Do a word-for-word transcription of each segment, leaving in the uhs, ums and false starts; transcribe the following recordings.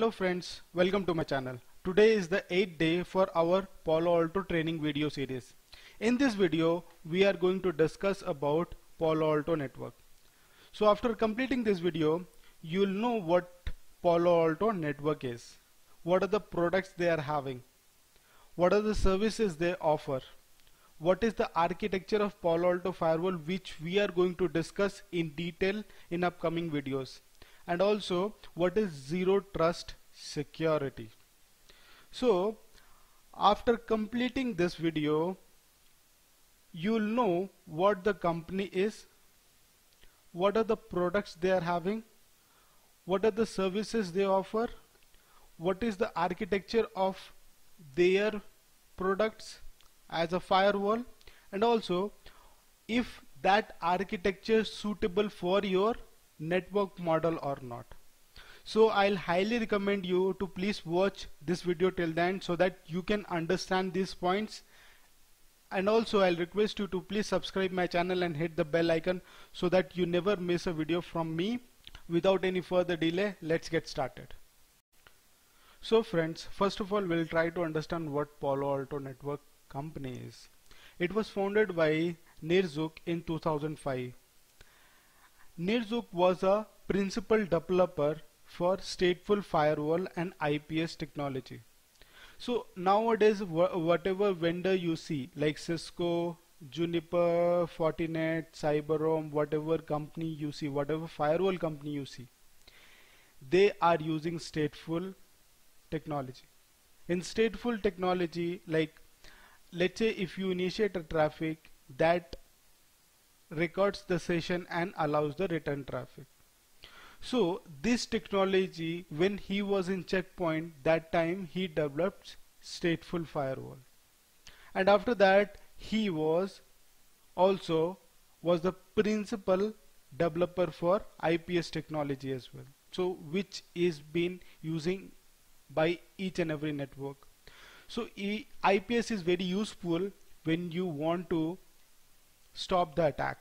Hello friends, welcome to my channel. Today is the eighth day for our Palo Alto training video series. In this video, we are going to discuss about Palo Alto network. So after completing this video, you'll know what Palo Alto network is. What are the products they are having? What are the services they offer? What is the architecture of Palo Alto firewall, which we are going to discuss in detail in upcoming videos. And also, what is zero trust security? So after completing this video, you'll know what the company is, what are the products they are having, what are the services they offer, what is the architecture of their products as a firewall, and also if that architecture is suitable for your network model or not. So I'll highly recommend you to please watch this video till the end so that you can understand these points, and also I'll request you to please subscribe my channel and hit the bell icon so that you never miss a video from me. Without any further delay, let's get started. So friends, first of all, we'll try to understand what Palo Alto Network company is. It was founded by Nir Zuk in two thousand five. Nir Zuk was a principal developer for stateful firewall and I P S technology. So nowadays, wh whatever vendor you see, like Cisco, Juniper, Fortinet, Cyberroam, whatever company you see, whatever firewall company you see, they are using stateful technology. In stateful technology, like let's say if you initiate a traffic, that records the session and allows the return traffic. So this technology, when he was in Checkpoint, that time he developed stateful firewall, and after that he was also was the principal developer for I P S technology as well, so which is been using by each and every network. So e I P S is very useful when you want to stop the attack.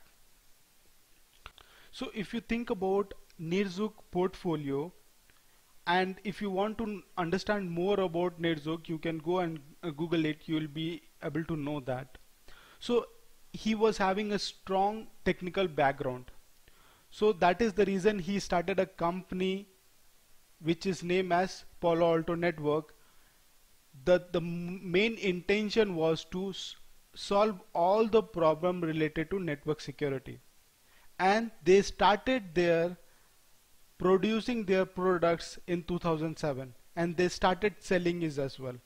So if you think about Nir Zuk portfolio, and if you want to understand more about Nir Zuk, you can go and uh, Google it. You will be able to know that. So he was having a strong technical background. So that is the reason he started a company which is named as Palo Alto Network. The, the main intention was to solve all the problem related to network security, and they started their producing their products in two thousand seven, and they started selling it as well.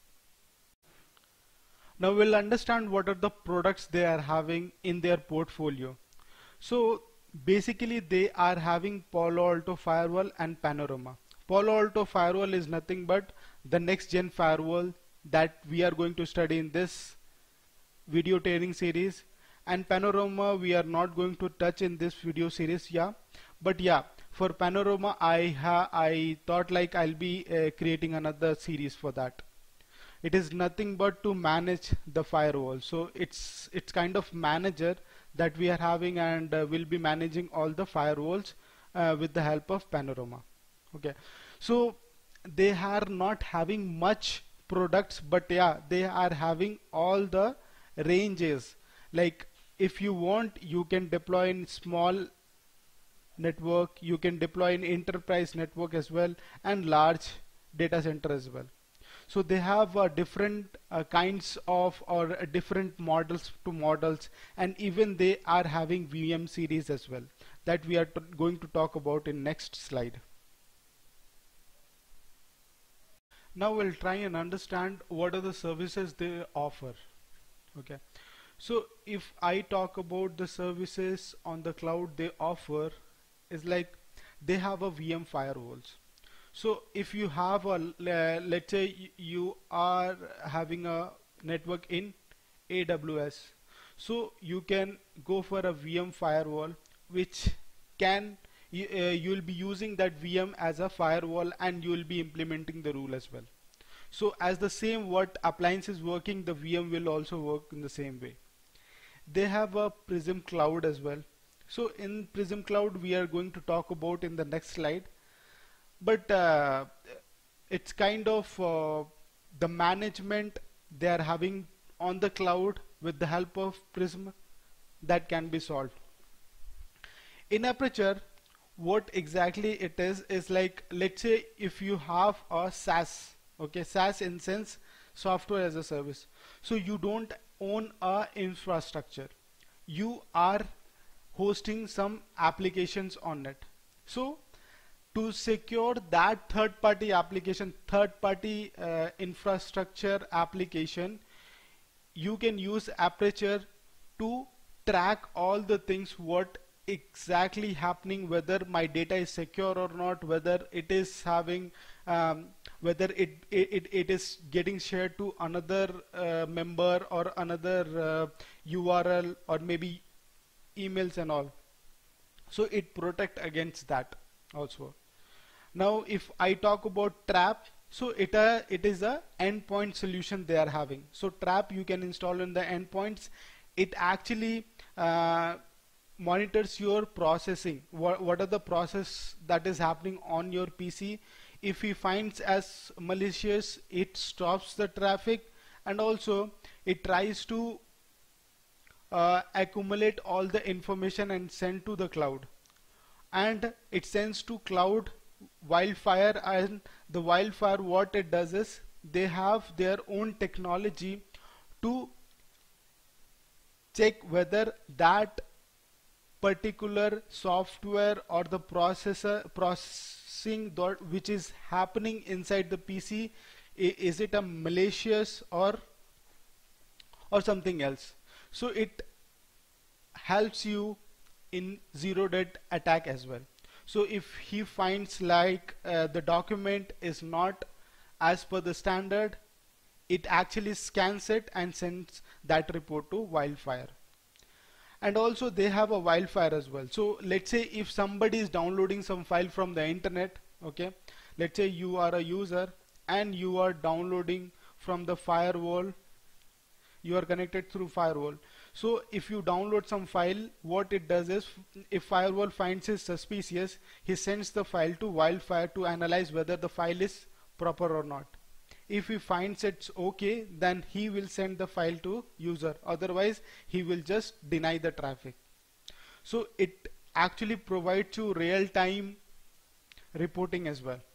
Now we'll understand what are the products they are having in their portfolio. So basically they are having Palo Alto Firewall and Panorama. Palo Alto Firewall is nothing but the next gen firewall that we are going to study in this video training series, and Panorama we are not going to touch in this video series, yeah. But yeah, for Panorama I ha I thought like I'll be uh, creating another series for that. It is nothing but to manage the firewall, so it's it's kind of manager that we are having, and uh, we'll be managing all the firewalls uh, with the help of Panorama. Okay, so they are not having much products, but yeah, they are having all the ranges. Like if you want, you can deploy in small network, you can deploy in enterprise network as well, and large data center as well. So they have uh, different uh, kinds of or uh, different models to models, and even they are having V M series as well that we are t going to talk about in next slide. Now we'll try and understand what are the services they offer. Okay, so if I talk about the services on the cloud they offer, is like they have a V M firewalls. So if you have a uh, let's say you are having a network in A W S, so you can go for a V M firewall which can you, uh, you will be using that V M as a firewall, and you will be implementing the rule as well. So as the same what appliance is working, the V M will also work in the same way. They have a Prism Cloud as well. So in Prism Cloud we are going to talk about in the next slide. But uh, it's kind of uh, the management they are having on the cloud with the help of Prism that can be solved. In Aperture, what exactly it is is like, let's say if you have a SaaS, okay, SaaS in sense software as a service. So you don't own a infrastructure, you are hosting some applications on it. So to secure that third party application, third party uh, infrastructure application, you can use Aperture to track all the things what exactly happening, whether my data is secure or not, whether it is having um, whether it, it it is getting shared to another uh, member or another uh, U R L or maybe emails and all. So it protect against that also. Now if I talk about Trap, so it uh, it is a endpoint solution they are having. So Trap you can install in the endpoints. It actually uh, monitors your processing. What, what are the process that is happening on your P C? If he finds as malicious, it stops the traffic, and also it tries to uh, accumulate all the information and send to the cloud, and it sends to cloud Wildfire. And the Wildfire, what it does is they have their own technology to check whether that particular software or the processor processing which is happening inside the P C, is it a malicious or or something else. So it helps you in zero day attack as well. So if he finds like uh, the document is not as per the standard, it actually scans it and sends that report to Wildfire. And also they have a Wildfire as well. So let's say if somebody is downloading some file from the internet, okay, let's say you are a user and you are downloading from the firewall, you are connected through firewall. So if you download some file, what it does is, if firewall finds it suspicious, he sends the file to Wildfire to analyze whether the file is proper or not. If he finds it's okay, then he will send the file to user, otherwise he will just deny the traffic. So it actually provides you real-time reporting as well.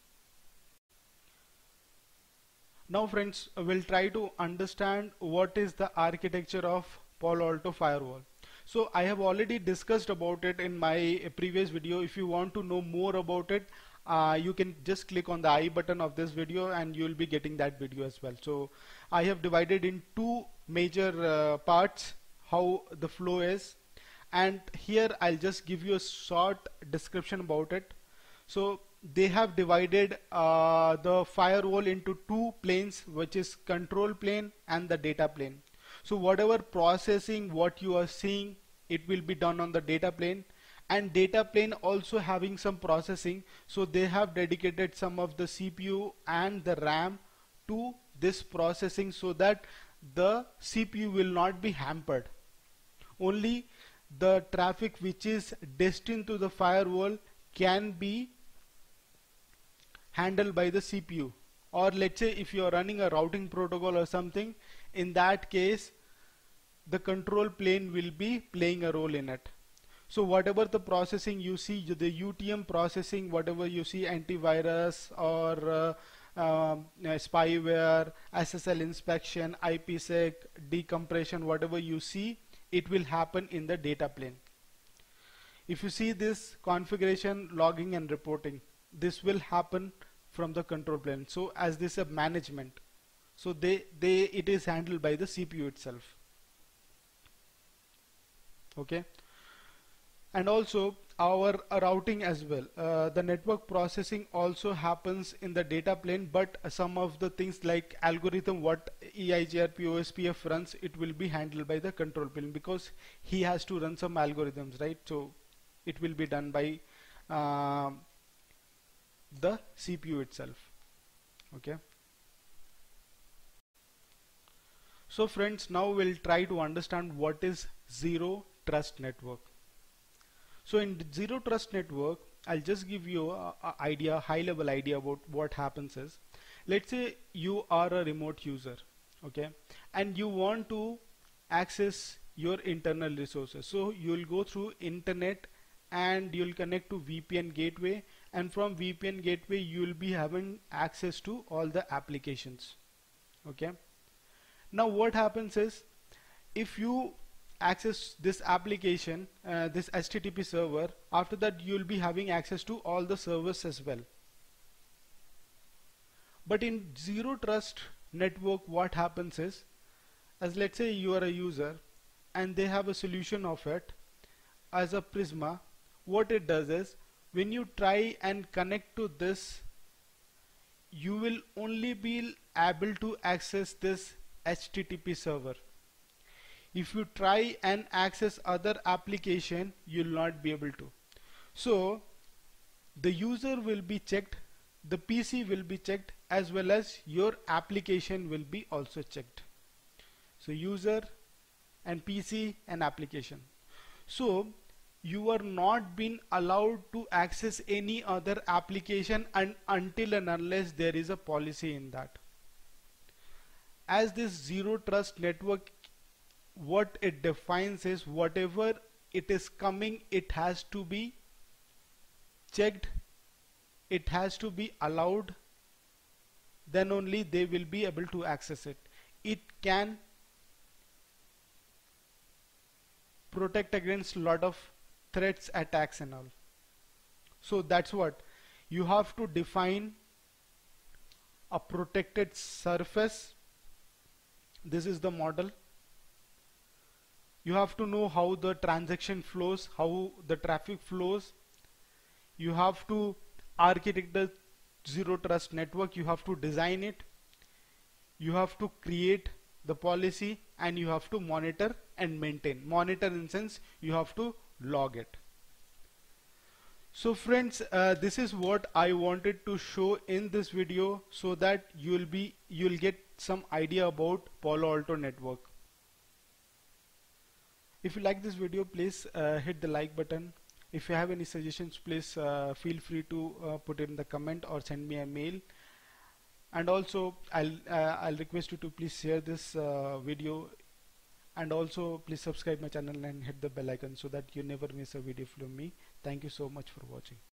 Now friends, we'll try to understand what is the architecture of Palo Alto Firewall. So I have already discussed about it in my previous video. If you want to know more about it, uh, you can just click on the I button of this video and you will be getting that video as well. So I have divided in two major uh, parts how the flow is, and here I'll just give you a short description about it. So they have divided uh, the firewall into two planes, which is control plane and the data plane. So whatever processing what you are seeing, it will be done on the data plane, and data plane also having some processing. So they have dedicated some of the C P U and the RAM to this processing so that the C P U will not be hampered. Only the traffic which is destined to the firewall can be handled by the C P U. Or let's say if you are running a routing protocol or something, in that case the control plane will be playing a role in it. So whatever the processing you see, the U T M processing, whatever you see, antivirus or uh, um, spyware, S S L inspection, IPsec, decompression, whatever you see, it will happen in the data plane. If you see this configuration, logging and reporting, this will happen from the control plane. So as this is a management, so they they it is handled by the C P U itself. Okay, and also our uh, routing as well, uh, the network processing also happens in the data plane, but uh, some of the things like algorithm what E I G R P, O S P F runs, it will be handled by the control plane because he has to run some algorithms, right? So it will be done by uh, the C P U itself. Okay, so friends, now we'll try to understand what is zero trust network. So in zero trust network, I'll just give you a, a idea, high level idea about what happens is, let's say you are a remote user, okay, and you want to access your internal resources. So you'll go through internet and you'll connect to V P N gateway, and from V P N gateway you'll be having access to all the applications. Okay, now what happens is, if you access this application, uh, this H T T P server, after that you'll be having access to all the servers as well. But in zero trust network, what happens is, as let's say you are a user and they have a solution of it as a Prisma, what it does is, when you try and connect to this, you will only be able to access this H T T P server. If you try and access other application, you'll not be able to. So the user will be checked, the P C will be checked, as well as your application will be also checked. So user and P C and application. So you are not being allowed to access any other application and until and unless there is a policy in that. As this zero trust network, what it defines is, whatever it is coming, it has to be checked, it has to be allowed, then only they will be able to access it. It can protect against a lot of threats, attacks and all. So that's what you have to define, a protected surface. This is the model. You have to know how the transaction flows, how the traffic flows. You have to architect the zero trust network, you have to design it, you have to create the policy, and you have to monitor and maintain. Monitor in sense you have to log it. So friends, uh, this is what I wanted to show in this video, so that you'll be you'll get some idea about Palo Alto network. If you like this video, please uh, hit the like button. If you have any suggestions, please uh, feel free to uh, put it in the comment or send me a mail. And also I'll uh, I'll request you to please share this uh, video, and also please subscribe my channel and hit the bell icon so that you never miss a video from me. Thank you so much for watching.